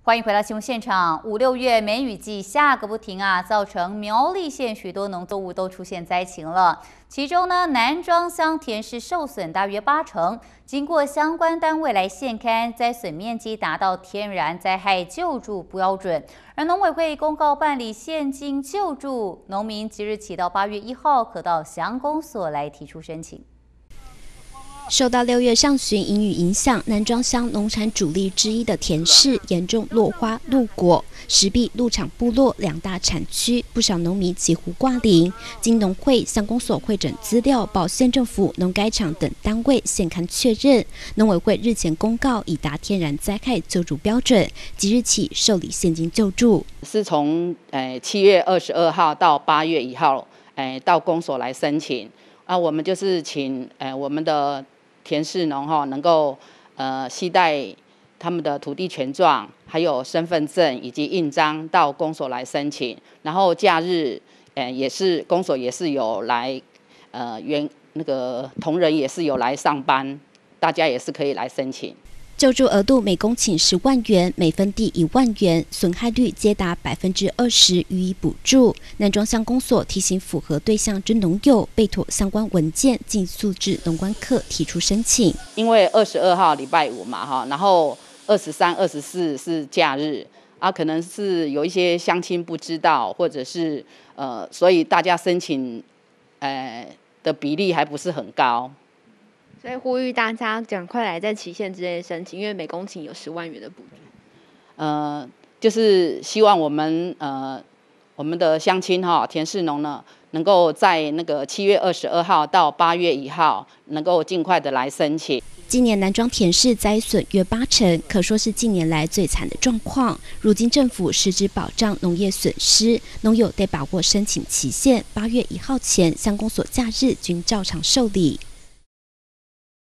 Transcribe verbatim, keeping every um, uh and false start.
欢迎回到新闻现场。五六月梅雨季下个不停啊，造成苗栗县许多农作物都出现灾情了。其中呢，南庄乡田氏受损大约八成。经过相关单位来现勘，灾损面积达到天然灾害救助标准。而农委会公告办理现金救助，农民即日起到八月一号可到乡公所来提出申请。 受到六月上旬阴雨影响，南庄乡农产主力之一的田氏严重落花落果，石壁、鹿场部落两大产区，不少农民几乎挂零。经农会、乡公所会诊资料，报县政府、农改场等单位现勘确认，农委会日前公告已达天然灾害救助标准，即日起受理现金救助。 是从呃七月二十二号到八月一号，呃到公所来申请。啊，我们就是请呃我们的 田氏农哈能够呃携带他们的土地权状，还有身份证以及印章到公所来申请，然后假日呃也是公所也是有来呃原那个同仁也是有来上班，大家也是可以来申请。 救助额度每公顷十万元，每分地一万元，损害率皆达百分之二十予以补助。南庄乡公所提醒符合对象之农友备妥相关文件，尽速至农管课提出申请。 因为二十二号礼拜五嘛哈，然后二十三、二十四是假日啊，可能是有一些乡亲不知道，或者是呃，所以大家申请呃的比例还不是很高。 所以呼吁大家赶快来在期限之内申请，因为每公顷有十万元的补助。 呃，就是希望我们呃我们的乡亲哈田氏农呢，能够在那个七月二十二号到八月一号，能够尽快的来申请。 今年南庄田氏灾损约八成，可说是近年来最惨的状况。如今政府实质保障农业损失，农友得把握申请期限，八月一号前乡公所假日均照常受理。